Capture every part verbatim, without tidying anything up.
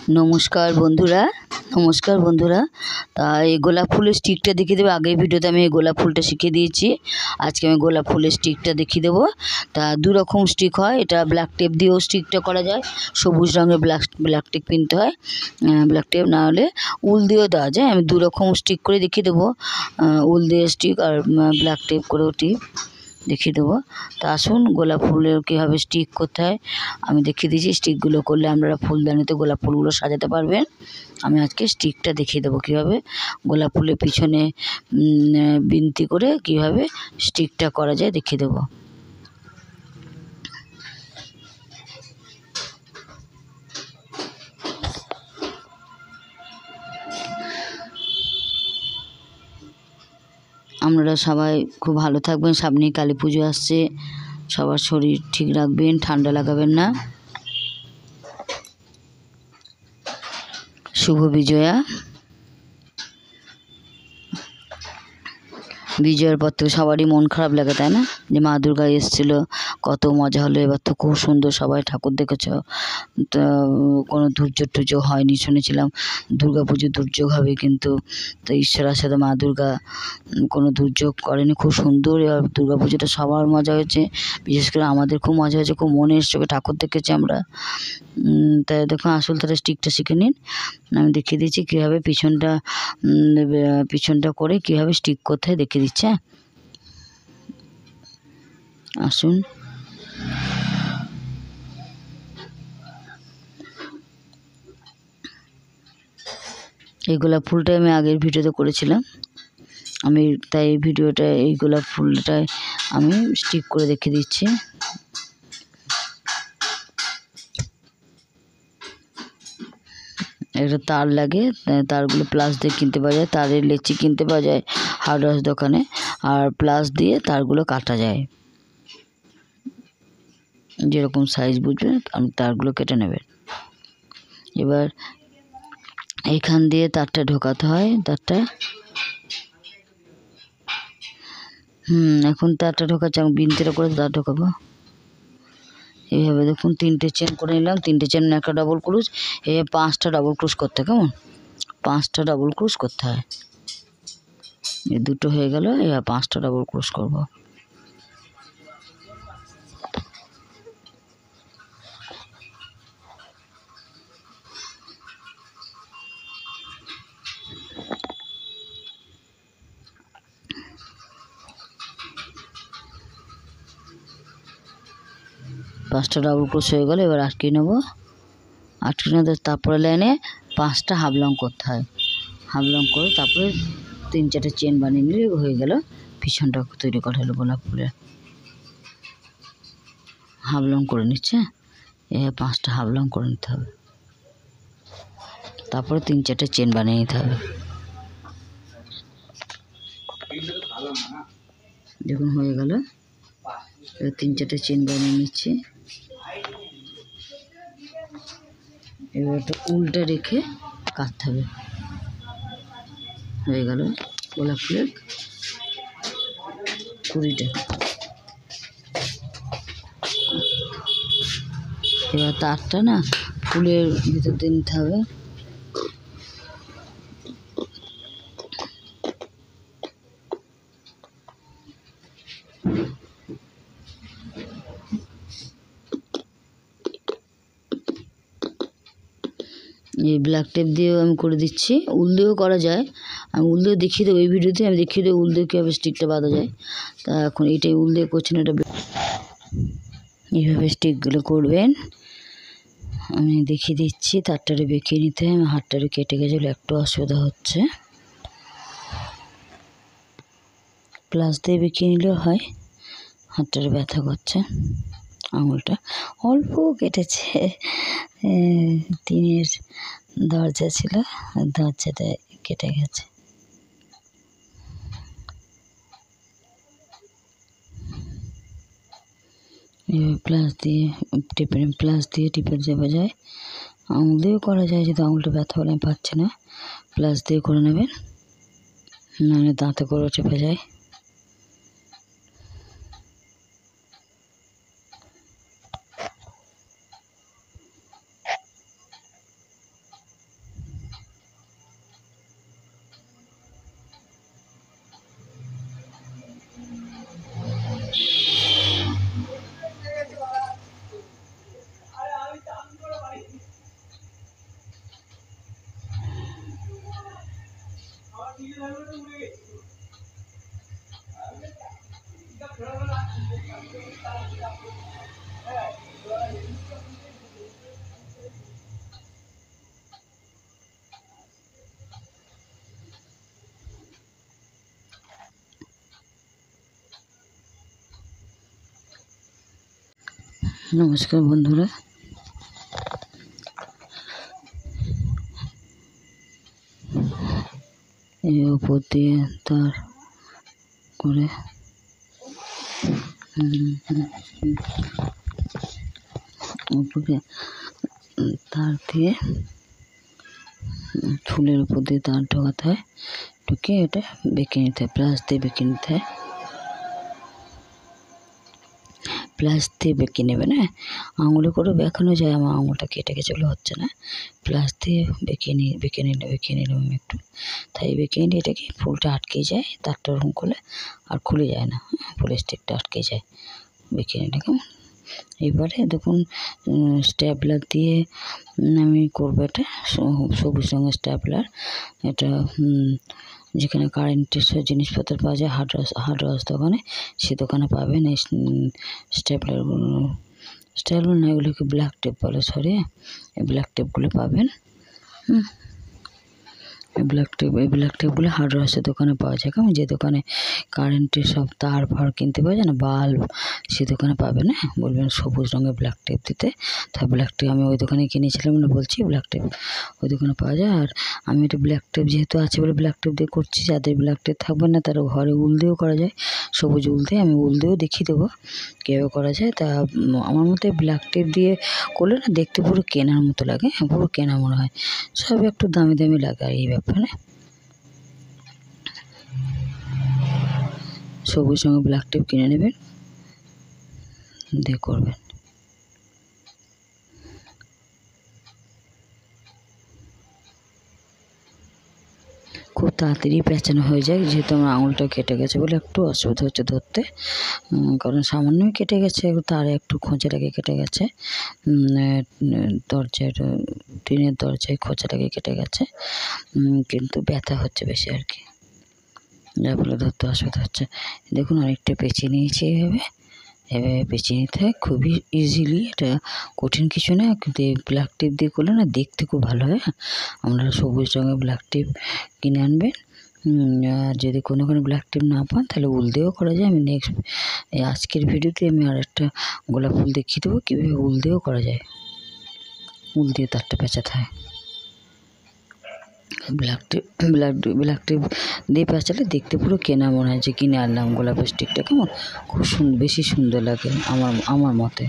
নমস্কার বন্ধুরা নমস্কার বন্ধুরা তা এই গোলাপ ফুলের স্টিকটা দেখিয়ে দেবো। আগের ভিডিওতে আমি এই গোলাপ ফুলটা শিখিয়ে দিয়েছি। আজকে আমি গোলাপ ফুলের স্টিকটা দেখিয়ে দেবো। তা দু রকম স্টিক হয়, এটা ব্ল্যাক টেপ দিয়েও স্টিকটা করা যায়, সবুজ রঙের ব্ল্যাক ব্ল্যাক টেপ কিনতে হয়, ব্ল্যাক টেপ না হলে উল দিয়েও দেওয়া যায়। আমি দু রকম স্টিক করে দেখিয়ে দেবো, উল দিয়ে স্টিক আর ব্ল্যাক টেপ করেও টিপ দেখিয়ে দেবো। তা আসুন গোলাপ ফুলের কীভাবে স্টিক করতে হয় আমি দেখিয়ে দিয়েছি। স্টিকগুলো করলে আপনারা ফুলদানিতে গোলাপ ফুলগুলো সাজাতে পারবেন। আমি আজকে স্টিকটা দেখিয়ে দেবো কীভাবে গোলাপ ফুলের পিছনে বিনতি করে কীভাবে স্টিকটা করা যায় দেখিয়ে দেবো। আপনারা সবাই খুব ভালো থাকবেন। সামনেই কালী পুজো আসছে, সবার শরীর ঠিক রাখবেন, ঠান্ডা লাগাবেন না। শুভ বিজয়া। বিজয়ের পর থেকে সবারই মন খারাপ লাগে, তাই না? যে মা দুর্গা এসেছিলো, কত মজা হলো, এবার তো খুব সুন্দর সবাই ঠাকুর দেখেছ। তো কোনো দুর্যোগ টুর্যোগ হয়নি, শুনেছিলাম দুর্গা পুজো দুর্যোগ হবে, কিন্তু তো ঈশ্বরের সাথে মা দুর্গা কোনো দুর্যোগ করেনি, খুব সুন্দর। এবার দুর্গা পুজোটা সবার মজা হয়েছে, বিশেষ করে আমাদের খুব মজা হয়েছে, খুব মনের চোখে ঠাকুর দেখেছি আমরা। তাই দেখুন আসল তারা স্টিকটা শিখে নিন। আমি দেখিয়ে দিচ্ছি কীভাবে পিছনটা পিছনটা করে কীভাবে স্টিক করতে হয় দেখিয়ে দিচ্ছে। আসুন এই গোলাপ ফুলটা আমি আগের ভিডিওতে করেছিলাম, আমি তাই এই ভিডিওটা এই গোলাপ ফুলটায় আমি স্টিক করে দেখিয়ে দিচ্ছি। একটা তার লাগে, তারগুলো প্লাস দিয়ে কিনতে পাওয়া যায়, তারের লেচি কিনতে পাওয়া যায় হার্ডওয়্যার দোকানে, আর প্লাস দিয়ে তারগুলো কাটা যায়। যেরকম সাইজ বুঝবেন আপনি তারগুলো কেটে নেবেন। এবার এইখান দিয়ে তারটা ঢোকাতে হয়, তারটা হুম এখন তারটা ঢোকাচ্ছে, আমি বিনতিটা করে তার ঢোকাবো। এইভাবে দেখুন তিনটে চেন করে নিলাম, তিনটে চেন একটা ডবল ক্রুশ, এ পাঁচটা ডবল ক্রুশ করতে, কেমন পাঁচটা ডবল ক্রুশ করতে হয়। এই দুটো হয়ে গেল, এবার পাঁচটা ডবল ক্রুশ করব। পাঁচটা ডাবল ক্রোশ হয়ে গেল, এবার আটকে নেবো। আটকে নেবো, তারপরে লাইনে পাঁচটা হাফ লং করতে হয়। হাফ লং করে তারপরে তিন চারটে চেন বানিয়ে নিলে হয়ে গেল পিছনটা তৈরি করা হলো গোলাপ ফুলের। হাফ লং করে নিচ্ছে, এবার পাঁচটা হাফ লং করে নিতে হবে, তারপরে তিন চারটে চেন বানিয়ে নিতে হবে। দেখুন হয়ে গেল, তিন চারটে চেন বানিয়ে নিচ্ছি। এবার একটা উল্টা রেখে কাটতে হবে। হয়ে গেল গোলাপ ফুলের কুড়িটা। এবার তারটা না ফুলের ভিতর দিয়ে নিতে হবে। এই ব্ল্যাক টেপ দিয়েও আমি করে দিচ্ছি, উল দিয়েও করা যায়, আমি উল দিয়ে দেখিয়ে দেবো এই ভিডিওতে, আমি দেখিয়ে দেবো উল দিয়ে কীভাবে স্টিকটা বাঁধা যায়। তা এখন এইটাই উল দিয়ে করছি না, এটা এইভাবে স্টিকগুলো করবেন। আমি দেখিয়ে দিচ্ছি, তারটারে বেঁকিয়ে নিতে হয়, আমার হাতটারে কেটে গেছিলো, একটু অসুবিধা হচ্ছে। প্লাস দিয়ে বেঁকিয়ে নিলেও হয়, হাতটারে ব্যথা করছে, আঙুলটা অল্প কেটেছে, টিনের দরজা ছিল, দরজাটা কেটে গেছে। প্লাস দিয়ে টিপে প্লাস দিয়ে টিপে যাওয়া যায়, আঙুল দিয়েও করা যায়, যদি আঙুলটা ব্যথা হলে আমি পাচ্ছি না, প্লাস দিয়ে করে নেবেন, নাহলে দাঁতে করে চেপে যায়। নমস্কার বন্ধুরা, এই উপর দিয়ে তার করে উপরে তার দিয়ে ফুলের উপর দিয়ে তার ঢোকাতে হয়, ঢুকিয়ে এটা বেঁকে নিতে হয়, প্লাস দিয়ে বেঁকে নিতে হয়, প্লাস দিয়ে বেঁকে নেবে না, আঙুলে করে বেঁকানো যায়। আমার আঙুলটা কেটে গেছে বলে হচ্ছে না, প্লাস দিয়ে বেঁকে নিয়ে বেঁকে নিলে বেঁকে নিলাম আমি একটু, তাই বেঁকে নিলে এটা কি ফুলটা আটকে যায়, তারটা ওরকম করলে আর খুলে যায় না, ফুলের স্টিকটা আটকে যায় বেঁকে নিলে। কেমন? এবারে দেখুন স্ট্যাপলার দিয়ে আমি করবো এটা, সবুজ রঙের স্ট্যাপলার। এটা যেখানে কারেন্টের সব জিনিসপত্র পাওয়া যায় হার্ডওয়্যার হার্ডওয়্যার দোকানে, সে দোকানে পাবেন এই স্ট্যাপলারগুলো। স্ট্যাপলার না, এগুলোকে ব্ল্যাক টেপ বলে, সরি, এই ব্ল্যাক টেপগুলো পাবেন। হুম এই ব্ল্যাক টেপ এই ব্ল্যাক টেপগুলো হার্ডওয়্যারের দোকানে পাওয়া যায়। কেমন? যে দোকানে কারেন্টের সব তার ফার কিনতে পাওয়া যায় না, বাল্ব, সে দোকানে পাবে না, বলবেন সবুজ রঙের ব্ল্যাক টেপ দিতে। তাই ব্ল্যাক টেপ আমি ওই দোকানে কিনেছিলাম না, বলছি ব্ল্যাক টেপ ওই দোকানে পাওয়া যায়। আর আমি এটা ব্ল্যাক টেপ যেহেতু আছে বলে ব্ল্যাক টেপ দিয়ে করছি, যাদের ব্ল্যাক টেপ থাকবে না তারা ঘরে উল দিয়েও করা যায়, সবুজ উল দিয়ে। আমি উল দিয়েও দেখিয়ে দেবো কীভাবে করা যায়। তা আমার মতে ব্ল্যাক টেপ দিয়ে করলে না দেখতে পুরো কেনার মতো লাগে, পুরো কেনা মনে হয়, সব একটু দামি দামি লাগে। আর এই ব্যাপারে সবুজ রঙের ব্ল্যাক টেপ কিনে নেবেন, দিয়ে করবেন। খুব তাড়াতাড়ি পেঁচানো হয়ে যায়, যেহেতু আমার আঙুলটা কেটে গেছে বলে একটু অসুবিধা হচ্ছে ধরতে, কারণ সামান্যই কেটে গেছে, তার একটু খোঁচাটাকে কেটে গেছে, দরজার টিনের দরজায় খোঁচাটাকে কেটে গেছে, কিন্তু ব্যথা হচ্ছে বেশি আর কি, যার ফলে ধরতে অসুবিধা হচ্ছে। দেখুন অনেকটা পেঁচিয়ে নিয়েছি, এইভাবে এভাবে পেঁচিয়ে নিতে হয় খুবই ইজিলি, এটা কঠিন কিছু না। কিন্তু এই ব্ল্যাক টেপ দিয়ে করলে না দেখতে খুব ভালো হয়। আপনারা সবুজ রঙের ব্ল্যাক টেপ কিনে আনবেন। আর যদি কোনো কোনো ব্ল্যাক টেপ না পান তাহলে উল দিয়েও করা যায়। আমি নেক্সট এই আজকের ভিডিওতে আমি আর একটা গোলাপ ফুল দেখিয়ে দেবো কীভাবে উল দিয়েও করা যায়, উল দিয়ে তারটা পেঁচাতে হয়। Black tape black black tape দিয়ে পেঁচালে দেখতে পুরো কেনা মনে হয় যে কিনে আনলাম গোলাপের স্টিকটা। কেমন? খুব সুন্দর, বেশি সুন্দর লাগে আমার আমার মতে।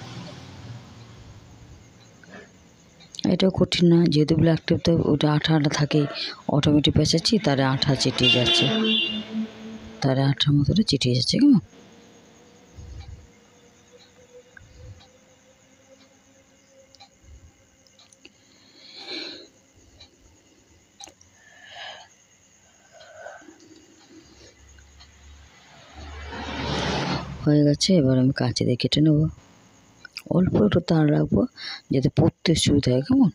এটাও কঠিন না, যেহেতু ব্ল্যাক টেপ তো ওটা আঠা আঠা থাকেই, অটোমেটিক পেঁচাচ্ছি, তারে আঠা চিটিয়ে যাচ্ছে, তারে আঠার মতোটা চিটিয়ে যাচ্ছে। কেমন? হয়ে গেছে, এবার আমি কাঁচি দিয়ে কেটে নেব। অল্প একটু তার রাখবো যাতে পড়তে সুবিধা হয়। কেমন?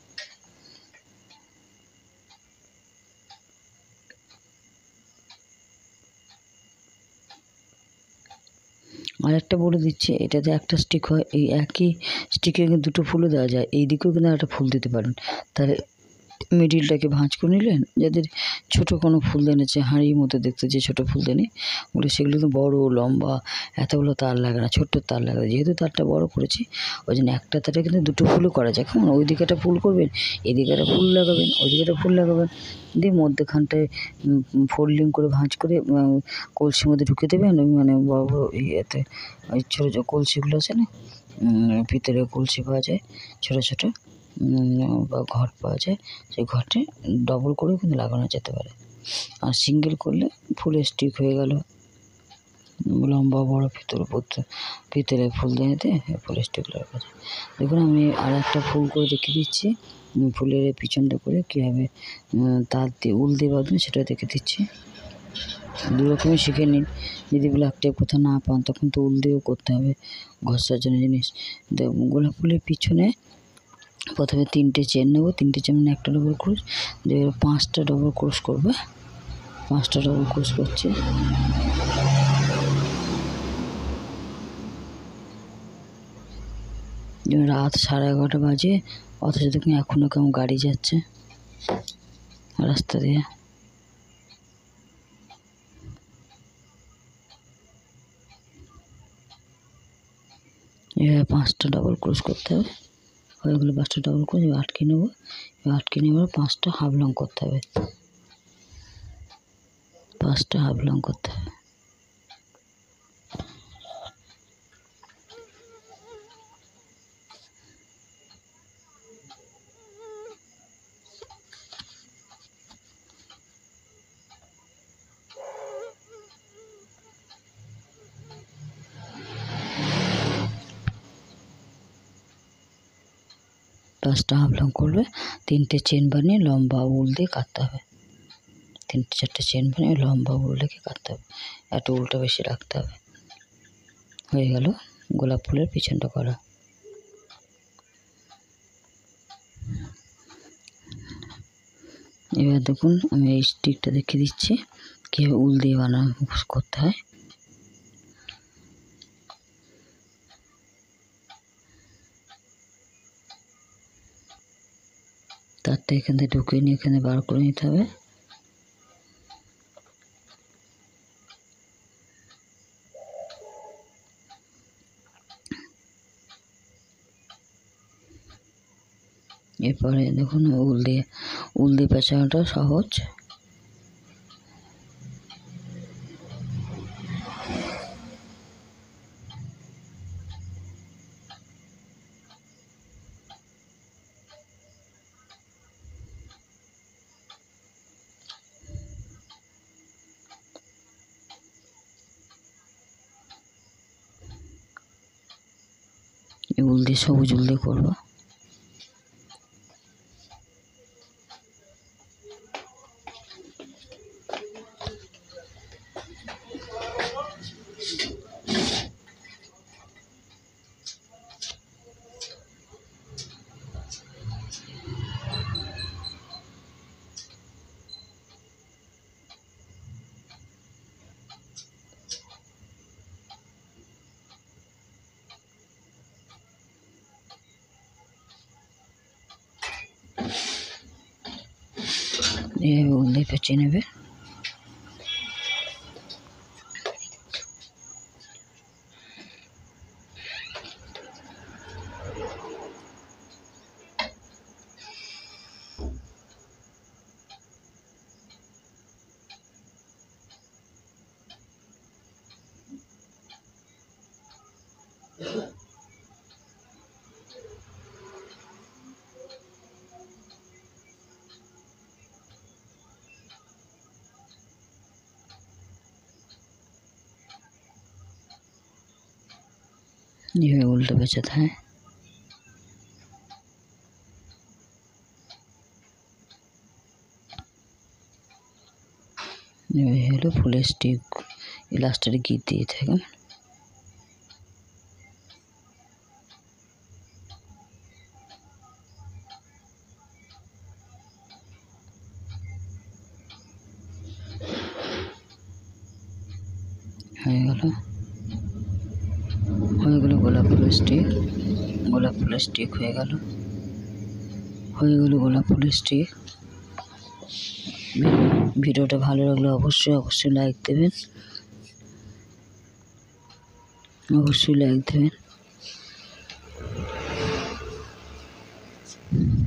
আর একটা বলে দিচ্ছি, এটাতে একটা স্টিক হয়, এই একই স্টিকে কিন্তু দুটো ফুলও দেওয়া যায়, এই দিকেও কিন্তু একটা ফুল দিতে পারেন। তাহলে মিডিলটাকে ভাঁজ করে নিলেন। যাদের ছোটো কোনো ফুলদানি আছে, হাঁড়ির মতো দেখতে যে ছোটো ফুলদানি, ওগুলো সেগুলো তো বড়ো লম্বা, এতগুলো তার লাগে না, ছোট্ট তার লাগে। যেহেতু তারটা বড় করেছি ওই জন্য একটা তারে কিন্তু দুটো ফুলও করা যায়। কেমন? ওই দিকে একটা ফুল করবেন, এদিকে একটা ফুল লাগাবেন, ওই দিকে একটা ফুল লাগাবেন, দিয়ে মধ্যেখানটায় ফোল্ডিং করে ভাঁজ করে কলসির মধ্যে ঢুকে দেবেন। মানে বড় বড় ইয়েতে, ওই ছোটো ছোটো কলসিগুলো আছে না, পিতলের কলসি পাওয়া যায় ছোটো ছোটো, বা ঘট পাওয়া যায়, সেই ঘটে ডবল করেও কিন্তু লাগানো যেতে পারে। আর সিঙ্গেল করলে ফুলের স্টিক হয়ে গেল, লম্বা বড় পিতল পিতলের ফুলদানিতে ফুলের স্টিক লাগানো যায়। দেখুন আমি আর একটা ফুল করে দেখিয়ে দিচ্ছি, ফুলের পিছনটা করে কীভাবে তার দিয়ে উল দিয়ে বাঁধবেন সেটা দেখে দিচ্ছি। দু রকমই শিখে নিন। যদি ব্ল্যাক টেপ কোথাও না পান তখন তো উল দিয়েও করতে হবে, ঘর সাজানোর জিনিস। গোলাপ ফুলের পিছনে প্রথমে তিনটে চেন নেবো, তিনটে চেন মানে একটা ডবল ক্রোশ, দিয়ে পাঁচটা ডবল ক্রোশ করবে, পাঁচটা ডবল ক্রোশ করছে। রাত সাড়ে এগারোটা বাজে, অথচ দেখুন এখনও কেমন গাড়ি যাচ্ছে রাস্তা দিয়ে। এভাবে পাঁচটা ডাবল ক্রোশ করতে হবে। হয়ে গেলে পাঁচটা ডাবল ক্রোশ এবার আটকে নেবো। এবার আটকে নেবার পাঁচটা হাফ লং করতে হবে, পাঁচটা হাফ লং করতে হবে। পাঁচটা হাফ লং করবে, তিনটে চেন বানিয়ে লম্বা উল দিয়ে কাটতে হবে। তিনটে চারটে চেন বানিয়ে লম্বা উল রেখে কাটতে হবে, একটু উলটা বেশি রাখতে হবে। হয়ে গেল গোলাপ ফুলের পিছনটা করা। এবার দেখুন আমি এই স্টিকটা দেখিয়ে দিচ্ছি কীভাবে উল দিয়ে বানানো করতে হয়। তারটা এখান থেকে ঢুকিয়ে নিয়ে এখানে বার করে নিতে হবে। এরপরে দেখুন উল দিয়ে উল দিয়ে পেঁচানোটা সহজ। উল দিয়ে সবুজ উল দিয়ে করবো। এইভাবে উল দিয়ে পেঁচিয়ে নেবে। এইভাবে উলটা পেঁচাতে হয়। এই হলো ফুলের স্টিক, লাস্টের গিট দিয়ে থাকে। হয়ে গেল হয়ে গেল গোলাপ ফুলের স্টিক। গোলাপ ফুলের স্টিক হয়ে গেল হয়ে গেল গোলাপ ফুলের স্টিক। ভিডিওটা ভালো লাগলে অবশ্যই অবশ্যই লাইক দেবেন, অবশ্যই লাইক দেবেন।